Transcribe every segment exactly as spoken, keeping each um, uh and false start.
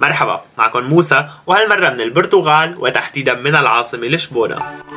مرحبا، معكم موسى، وهالمرة من البرتغال وتحديدا من العاصمة لشبونة.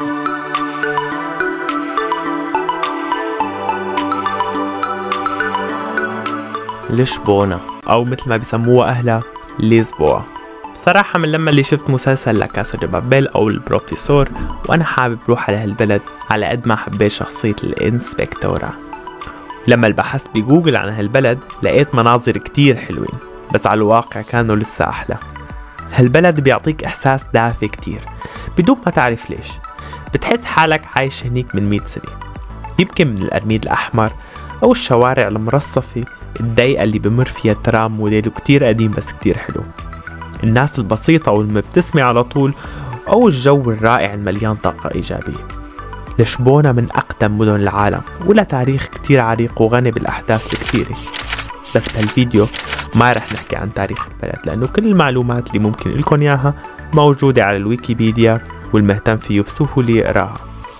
لشبونة أو مثل ما بيسموها أهلها ليزبوا. بصراحة من لما اللي شفت مسلسل لا كاسا دي بابيل أو البروفيسور وأنا حابب روح على هالبلد على قد ما حبيت شخصية الإنسبكتورة. لما بحثت بجوجل عن هالبلد لقيت مناظر كتير حلوين، بس على الواقع كانوا لسه أحلى. هالبلد بيعطيك إحساس دافي كتير بدون ما تعرف ليش، بتحس حالك عايش هنيك من مئة سنة، يمكن من القرميد الأحمر أو الشوارع المرصفة الضيقة اللي بمر فيها الترام موديله كتير قديم بس كتير حلو، الناس البسيطة والمبتسمة على طول، أو الجو الرائع المليان طاقة إيجابية. لشبونة من أقدم مدن العالم ولها تاريخ كتير عريق وغني بالأحداث الكثيرة، بس بهالفيديو ما رح نحكي عن تاريخ البلد لأنه كل المعلومات اللي ممكن لكم إياها موجودة على الويكيبيديا والمهتم فيه بسهولة يقراها.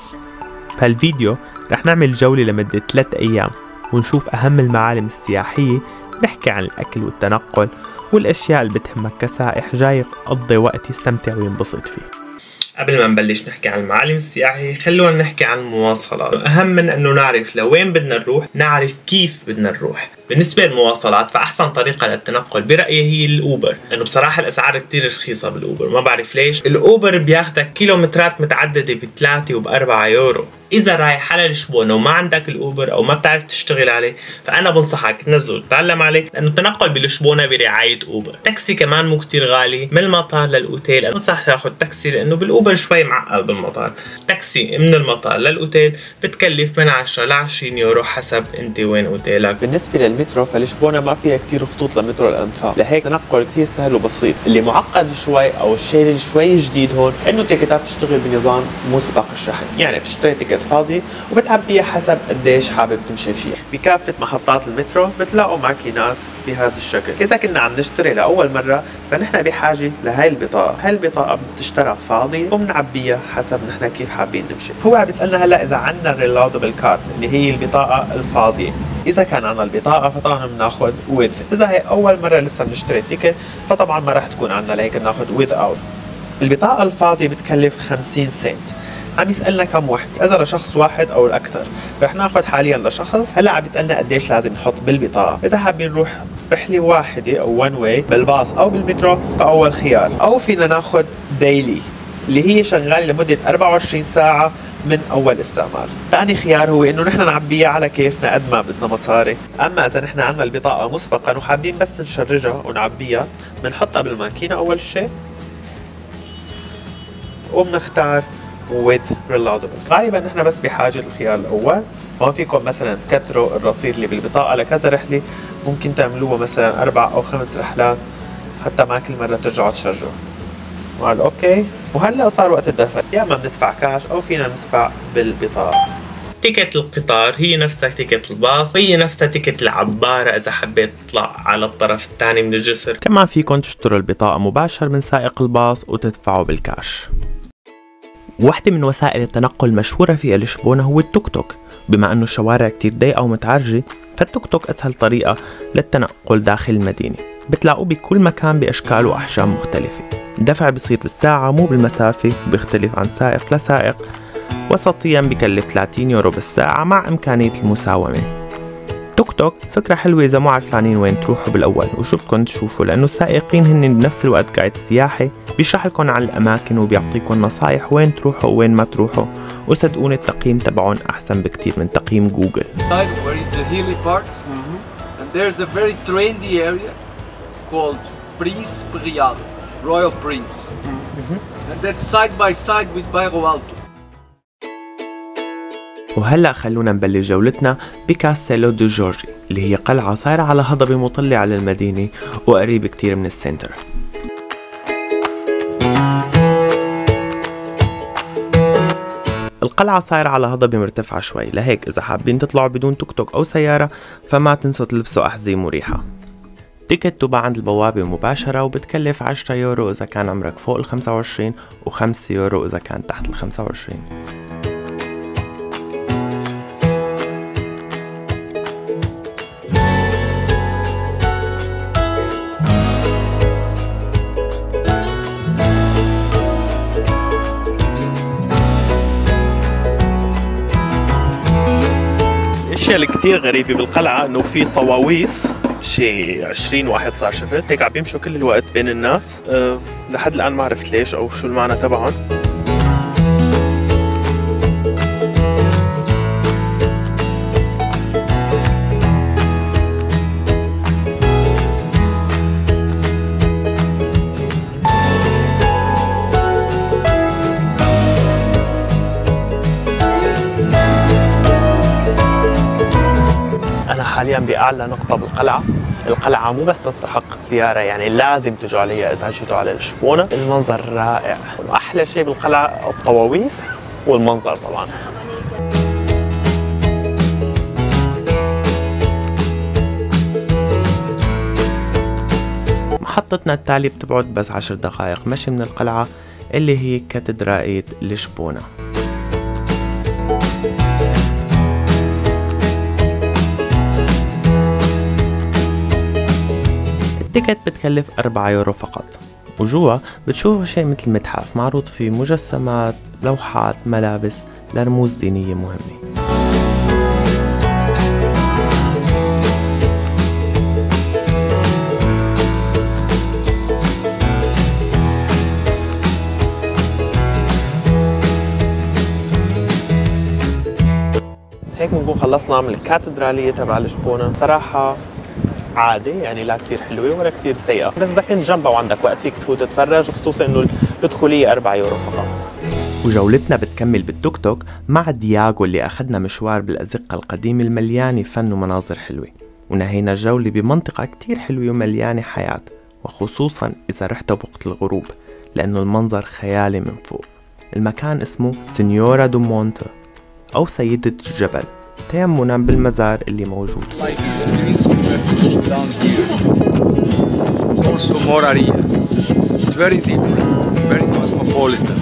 بهالفيديو رح نعمل جولة لمدة ثلاثة أيام ونشوف أهم المعالم السياحية، ونحكي عن الأكل والتنقل والأشياء اللي بتهمك كسائح جاي يقضي وقت يستمتع وينبسط فيه. قبل ما نبلش نحكي عن المعالم السياحية خلونا نحكي عن المواصلات. أهم من أنه نعرف لوين بدنا نروح نعرف كيف بدنا نروح. بالنسبة للمواصلات فأحسن طريقة للتنقل برأيي هي الأوبر، لأنه بصراحة الأسعار كتير رخيصة بالأوبر، ما بعرف ليش. الأوبر بياخدك كيلومترات متعددة بثلاثة وبأربعة يورو. إذا رايح على لشبونة وما عندك الأوبر أو ما بتعرف تشتغل عليه فأنا بنصحك تنزل وتتعلم عليه، لأنه التنقل بلشبونة برعاية أوبر. تاكسي كمان مو كتير غالي، من المطار للأوتيل بنصح تاخد تاكسي لأنه بالأوبر شوي معقد بالمطار. تاكسي من المطار للأوتيل بتكلف من عشرة لعشرين يورو حسب أنت وين أوتيلك. بالنسبة للمترو فلشبونة ما فيها كتير خطوط لمترو الأنفاق، لهيك تنقل كتير سهل وبسيط. اللي معقد شوي أو الشيء اللي شوي جديد هون إنه التيكتات بتشتغل بنظام مسبق الشحن، يعني بتشتري تيكت فاضي وبتعبيها حسب قديش حابب تمشي فيها. بكافة محطات المترو بتلاقوا ماكينات بهذا الشكل. إذا كنا عم نشتري لأول مرة فنحن بحاجة لهي البطاقة، هاي البطاقة بتشترى فاضي وبنعبيها حسب نحن كيف حابين نمشي. هو عم بيسألنا هلا إذا عندنا الريلودبل كارد اللي هي البطاقة الفاضية. إذا كان عندنا البطاقة فطبعا بناخذ ويز، إذا هي أول مرة لسه بنشتري التيكت فطبعا ما راح تكون عندنا، لهيك بناخذ ويز أوت. البطاقة الفاضية بتكلف خمسين سنت. عم يسألنا كم وحدة، إذا لشخص واحد أو الأكثر، رح ناخذ حاليا لشخص. هلا عم يسألنا قديش لازم نحط بالبطاقة. إذا حابين نروح رحلة واحدة أو وان واي بالباص أو بالمترو فأول خيار، أو فينا ناخذ ديلي اللي هي شغالة لمدة أربعة وعشرين ساعة من أول استعمال. ثاني خيار هو إنه نحن نعبيها على كيفنا قد ما بدنا مصاري. أما إذا نحن عندنا البطاقة مسبقا وحابين بس نشرجها ونعبيها بنحطها بالماكينة أول شيء وبنختار with reloadable. غالبا نحن بس بحاجة الخيار الأول. هون فيكم مثلا تكتروا الرصيد اللي بالبطاقة لكذا رحلة، ممكن تعملوها مثلا أربع أو خمس رحلات حتى ما كل مرة ترجعوا تشرجوا. وقال أوكي. وهلا صار وقت الدفع، يا إما بندفع كاش أو فينا ندفع بالبطاقة. تيكت القطار هي نفسها تيكت الباص، هي نفسها تيكت العبارة إذا حبيت تطلع على الطرف الثاني من الجسر. كمان فيكم تشتروا البطاقة مباشر من سائق الباص وتدفعوا بالكاش. واحدة من وسائل التنقل المشهورة في لشبونة هو التوك توك. بما انه الشوارع كتير ضيقة ومتعرجة فالتوك توك اسهل طريقة للتنقل داخل المدينة، بتلاقوه بكل مكان باشكال واحجام مختلفة. الدفع بصير بالساعة مو بالمسافة، بيختلف عن سائق لسائق. وسطيا بكلف ثلاثين يورو بالساعة مع امكانية المساومة. توك توك فكرة حلوة إذا مو عارفانين وين تروحوا بالأول وشو بدكم تشوفوا، لأنه السائقين هن بنفس الوقت قايد سياحي بيشرح لكم عن الأماكن وبيعطيكم نصايح وين تروحوا وين ما تروحوا، وصدقوني التقييم تبعهم أحسن بكتير من تقييم جوجل. Where is the Healy Park? Mm-hmm. And there's a very trendy area called Prince Priado, Royal Prince. Mm-hmm. And that's side by side with Bairro Alto. وهلأ خلونا نبلش جولتنا بكاستيلو دو جورجي اللي هي قلعة صايرة على هضبة مطلة على المدينة وقريب كتير من السنتر. القلعة صايرة على هضبة مرتفعة شوي، لهيك إذا حابين تطلعوا بدون توك توك أو سيارة فما تنسوا تلبسوا أحذية مريحة. تيكت تباع عند البوابة مباشرة وبتكلف عشرة يورو إذا كان عمرك فوق ال خمسة وعشرين وخمسة يورو إذا كان تحت ال خمسة وعشرين. الاشياء اللي كتير غريبة بالقلعة انه في طواويس، شي عشرين واحد صار شفت هيك عم بيمشوا كل الوقت بين الناس. أه لحد الان ما عرفت ليش او شو المعنى تبعهم. حاليا بأعلى نقطة بالقلعة. القلعة مو بس تستحق الزيارة، يعني لازم تجوا عليها إذا جيتوا على لشبونة. المنظر رائع، وأحلى شيء بالقلعة الطواويس والمنظر طبعا. محطتنا التالية بتبعد بس عشر دقائق مشي من القلعة اللي هي كاتدرائية لشبونة. التيكت بتكلف أربعة يورو فقط، وجوا بتشوفوا شيء مثل متحف معروض فيه مجسمات، لوحات، ملابس لرموز دينية مهمة. هيك بنكون خلصنا من الكاتدرالية تبع لشبونة. صراحة عادي، يعني لا كتير حلوة ولا كتير سيئة، بس إذا كنت جنبها وعندك وقت فيك تفوت تتفرج، خصوصا إنه الدخولية أربعة يورو فقط. وجولتنا بتكمل بالتوك توك مع دياغو اللي أخذنا مشوار بالأزقة القديمة المليانة فن ومناظر حلوة، ونهينا الجولة بمنطقة كتير حلوة ومليانة حياة، وخصوصا إذا رحت بوقت الغروب لأنه المنظر خيالي من فوق. المكان اسمه سينيورا دو مونte أو سيدة الجبل، تيمنا بالمزار اللي موجود. Also more area. It's very different, very cosmopolitan.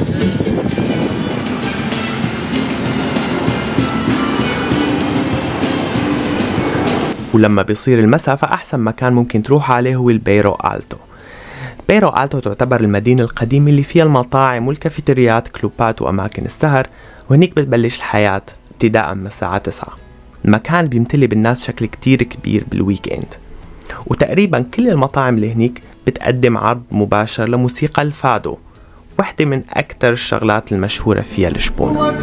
ولما بيصير المساء فأحسن مكان ممكن تروح عليه هو البيرو آلتو. بيرو آلتو تعتبر المدينة القديمة اللي فيها المطاعم والكافيتريات، كلوبات وأماكن السهر، وهنيك بتبلش الحياة ابتداء من الساعة تسعة. المكان بيمتلي بالناس بشكل كتير كبير بالويكند، وتقريبا كل المطاعم اللي هنيك بتقدم عرض مباشر لموسيقى الفادو، واحدة من أكثر الشغلات المشهورة فيها لشبونة.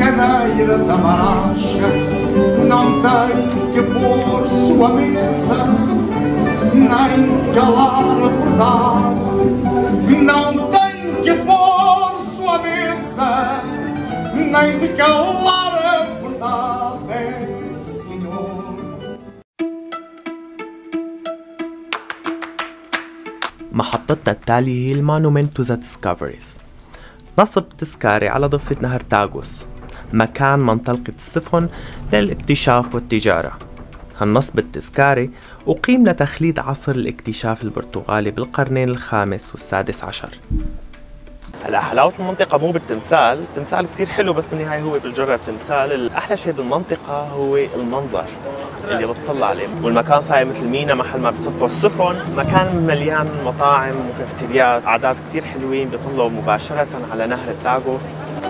محطتنا التالية هي المونومنت تو ذا ديسكفريز، نصب تذكاري على ضفة نهر تاغوس، مكان منطلقة السفن للاكتشاف والتجارة. هالنصب التذكاري أقيم لتخليد عصر الاكتشاف البرتغالي بالقرنين الخامس والسادس عشر. هلا حلاوة المنطقة مو بالتمثال، التمثال كتير حلو بس بالنهاية هو بالجرة تمثال. الأحلى شيء بالمنطقة هو المنظر اللي بتطلع عليه، والمكان صاير مثل مينا محل ما بيصفوا السفن، مكان مليان مطاعم وكافتريات، عادات كتير حلوين بيطلعوا مباشرة على نهر التاغوس.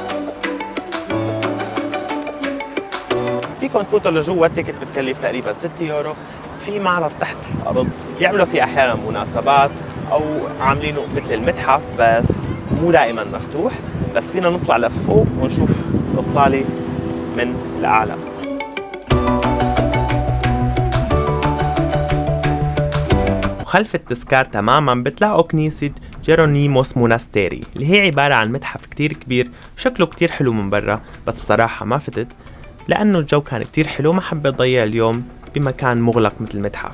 فيكم تفوتوا لجوا، التيكت بتكلف تقريبا ستة يورو. في معرض تحت الأرض بيعملوا فيه أحيانا مناسبات أو عاملينه مثل المتحف، بس مو دائما مفتوح، بس فينا نطلع لفوق ونشوف الإطلالة من الأعلى. وخلف التذكار تماما بتلاقوا كنيسة جيرونيموس موناستيري اللي هي عبارة عن متحف كتير كبير، شكله كتير حلو من برا، بس بصراحة ما فتت لأنه الجو كان كتير حلو، ما حبيت أضيع اليوم بمكان مغلق مثل المتحف.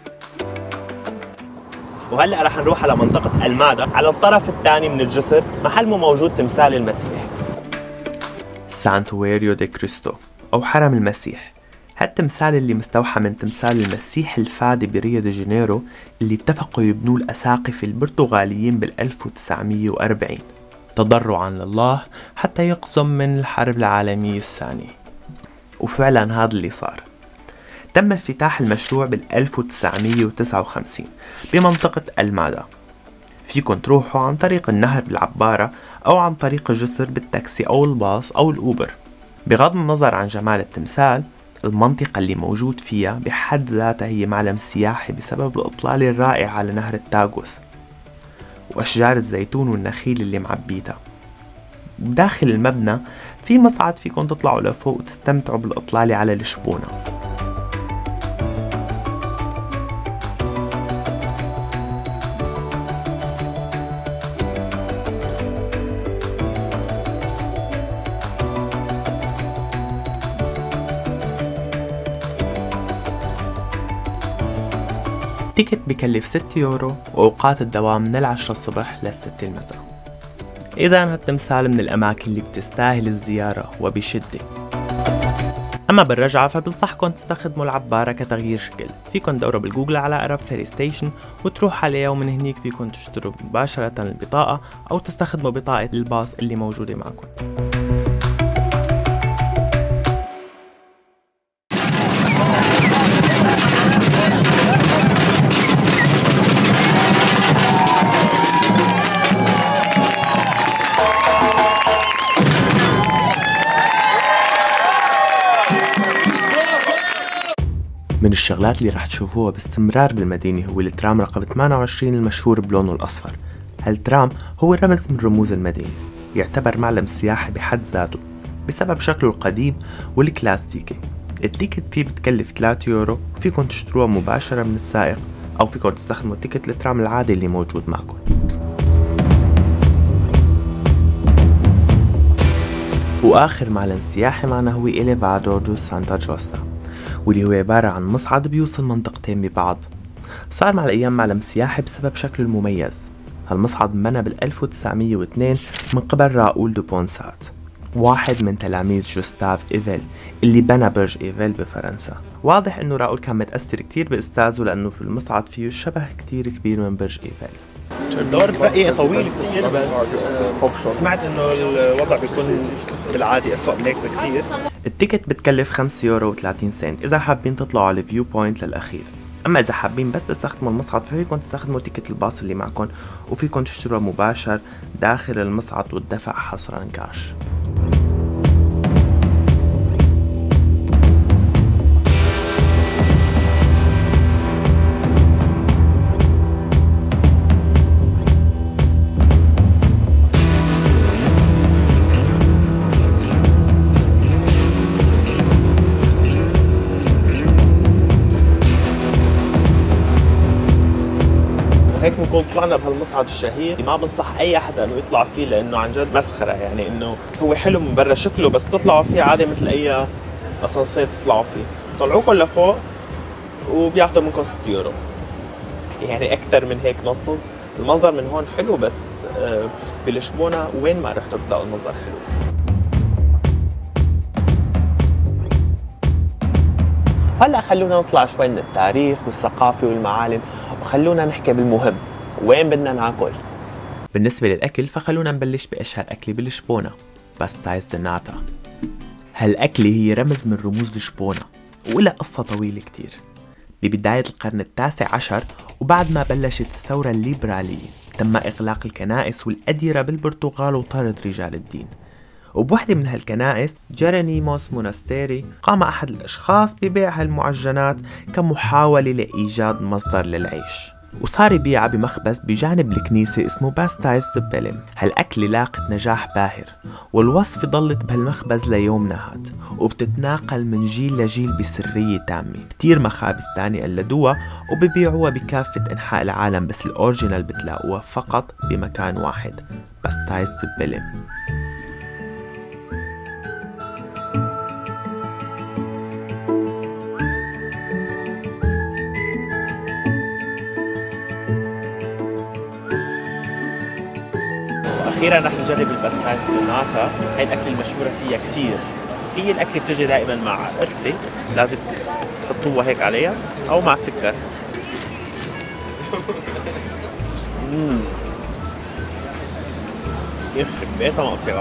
وهلأ رح نروح على منطقة المادا على الطرف الثاني من الجسر، محل مو موجود تمثال المسيح، سانتويريو دي كريستو أو حرم المسيح. هالتمثال اللي مستوحى من تمثال المسيح الفادي بريو دي جانيرو اللي اتفقوا يبنوه الأساقفة البرتغاليين بال ألف وتسعمية وأربعين تضرعا لله حتى يقزم من الحرب العالمية الثانية. وفعلا هذا اللي صار. تم افتتاح المشروع بال ألف وتسعمية وتسعة وخمسين بمنطقة المادا. فيكن تروحوا عن طريق النهر بالعبارة أو عن طريق الجسر بالتاكسي أو الباص أو الأوبر. بغض النظر عن جمال التمثال، المنطقة اللي موجود فيها بحد ذاتها هي معلم سياحي بسبب الإطلالة الرائعة على نهر التاغوس وأشجار الزيتون والنخيل اللي معبيتها. بداخل المبنى في مصعد فيكن تطلعوا لفوق وتستمتعوا بالإطلالة على لشبونة. التيكت بكلف ستة يورو وأوقات الدوام من العشرة الصبح للستة المساء. إذا هالتمثال من الأماكن اللي بتستاهل الزيارة وبشدة. أما بالرجعة فبنصحكم تستخدموا العبارة كتغيير شكل، فيكن تدوروا بالجوجل على أقرب فيري ستيشن وتروح عليها، ومن هنيك فيكن تشتروا مباشرة البطاقة أو تستخدموا بطاقة الباص اللي موجودة معكم. من الشغلات اللي راح تشوفوها باستمرار بالمدينة هو الترام رقم ثمانية وعشرين المشهور بلونه الأصفر. هالترام هو رمز من رموز المدينة، يعتبر معلم سياحي بحد ذاته بسبب شكله القديم والكلاسيكي. التيكت فيه بتكلف ثلاثة يورو، وفيكن تشتروها مباشرة من السائق أو فيكن تستخدموا تيكت الترام العادي اللي موجود معكم. وآخر معلم سياحي معنا هو إليفادور دو سانتا جوستا، واللي هو عبارة عن مصعد بيوصل منطقتين ببعض. صار مع الأيام معلم سياحي بسبب شكله المميز. هالمصعد انبنى بال ألف وتسعمية واثنين من قبل راؤول دو بونسات، واحد من تلاميذ جوستاف إيفيل اللي بنى برج إيفيل بفرنسا. واضح انه راؤول كان متأثر كتير بأستاذه لأنه في المصعد فيه شبه كتير كبير من برج إيفيل. الدور بقي طويل كتير، بس سمعت انه الوضع بيكون بالعادي أسوأ من هيك بكتير. التيكت بتكلف خمسة يورو وثلاثين سنت إذا حابين تطلعوا على الفيو بوينت للأخير. أما إذا حابين بس تستخدموا المصعد ففيكن تستخدموا تيكت الباص اللي معكم، وفيكن تشتروه مباشر داخل المصعد والدفع حصرا كاش. هيك بنكون طلعنا بهالمصعد الشهير. ما بنصح اي حدا انه يطلع فيه لانه عن جد مسخره، يعني انه هو حلو من برا شكله بس تطلعوا فيه عادي مثل اي اسانسير تطلعوا فيه، طلعوكم لفوق وبياخذوا منكم ستة يورو، يعني اكثر من هيك نصب. المنظر من هون حلو بس بلشبونة وين ما رحتوا تلاقوا المنظر حلو. هلا خلونا نطلع شوي من التاريخ والثقافة والمعالم، وخلونا نحكي بالمهم، وين بدنا ناكل؟ بالنسبة للأكل فخلونا نبلش بأشهر أكلة بلشبونة، باستايز دي ناتا. هالأكلة هي رمز من رموز لشبونة ولها قصة طويلة كتير. ببداية القرن التاسع عشر وبعد ما بلشت الثورة الليبرالية تم إغلاق الكنائس والأديرة بالبرتغال وطرد رجال الدين. وبوحدة من هالكنائس جيرونيموس مونستيري قام أحد الأشخاص ببيع هالمعجنات كمحاولة لإيجاد مصدر للعيش، وصار يبيعها بمخبز بجانب الكنيسة اسمه باستايز دي بيلم. هالأكلة لاقت نجاح باهر، والوصفة ضلت بهالمخبز ليومنا هاد، وبتتناقل من جيل لجيل بسرية تامة. كتير مخابز تاني قلدوها وببيعوها بكافة أنحاء العالم، بس الأورجينال بتلاقوها فقط بمكان واحد، باستايز دي بيلم. اخيرا رح نجرب الباستايز دي ناتا. هاي الاكله المشهوره فيها كتير. هي الاكله بتجي دائما مع قرفه، لازم تحطوها هيك عليها او مع سكر. اممم يخرب بيتها مقطعه.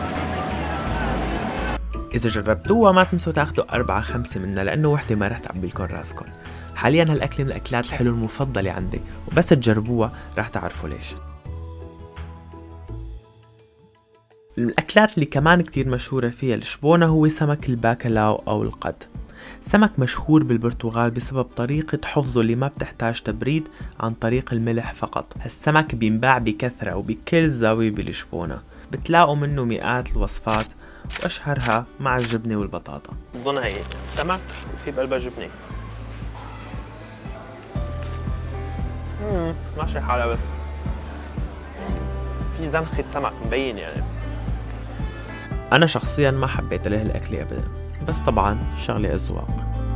إذا جربتوها ما تنسوا تاخدوا أربعة خمسة منها، لأنه وحدة ما رح تعبي لكم راسكم. حاليا هالأكلة من الأكلات الحلوة المفضلة عندي، وبس تجربوها رح تعرفوا ليش. الأكلات اللي كمان كتير مشهورة فيها لشبونة هو سمك الباكلاو أو القد. سمك مشهور بالبرتغال بسبب طريقة حفظه اللي ما بتحتاج تبريد عن طريق الملح فقط. هالسمك بينباع بكثرة وبكل زاوية بلشبونة، بتلاقوا منه مئات الوصفات وأشهرها مع الجبنة والبطاطا. بظن هي السمك وفي بقلبها جبنة. امم ماشي حالها، بس في زنخة سمك مبين يعني. أنا شخصيا ما حبيت له الأكل أبدا، بس طبعا شغلة أذواق.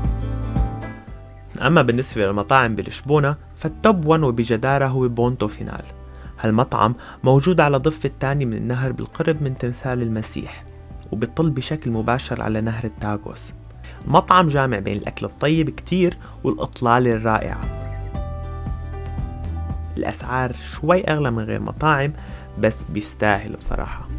أما بالنسبة للمطاعم بلشبونة فالتوب ون وبجدارة هو بونتو فينال. هالمطعم موجود على ضفة الثاني من النهر بالقرب من تمثال المسيح، وبيطل بشكل مباشر على نهر التاغوس. مطعم جامع بين الأكل الطيب كتير والإطلالة الرائعة. الأسعار شوي أغلى من غير مطاعم، بس بيستاهل بصراحة.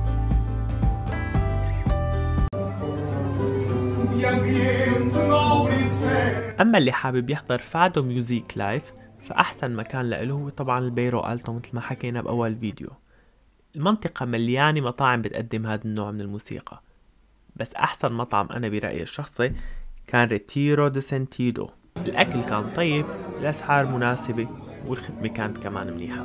أما اللي حابب يحضر فادو ميوزيك لايف فأحسن مكان له هو طبعا البيرو ألتو مثل ما حكينا بأول فيديو. المنطقة مليانة مطاعم بتقدم هذا النوع من الموسيقى، بس أحسن مطعم أنا برأيي الشخصي كان ريتيرو دي سنتيدو. الأكل كان طيب، الأسعار مناسبة، والخدمة كانت كمان منيحة.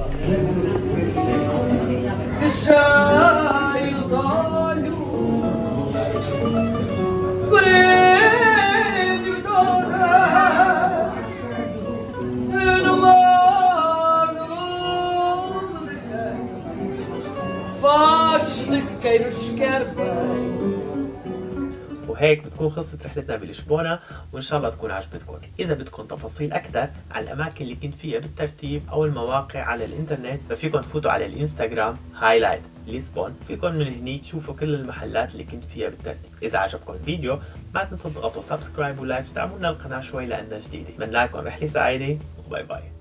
وهيك بتكون خلصت رحلتنا بلشبونة، وإن شاء الله تكون عجبتكم. إذا بدكم تفاصيل أكثر عن الأماكن اللي كنت فيها بالترتيب أو المواقع على الإنترنت ففيكم تفوتوا على الإنستغرام هايلايت لشبونة، فيكم من هني تشوفوا كل المحلات اللي كنت فيها بالترتيب. إذا عجبكم الفيديو ما تنسوا تضغطوا سبسكرايب ولايك وتدعمونا القناة شوي لأنها جديدة. بتمنى لكم رحلة سعيدة وباي باي.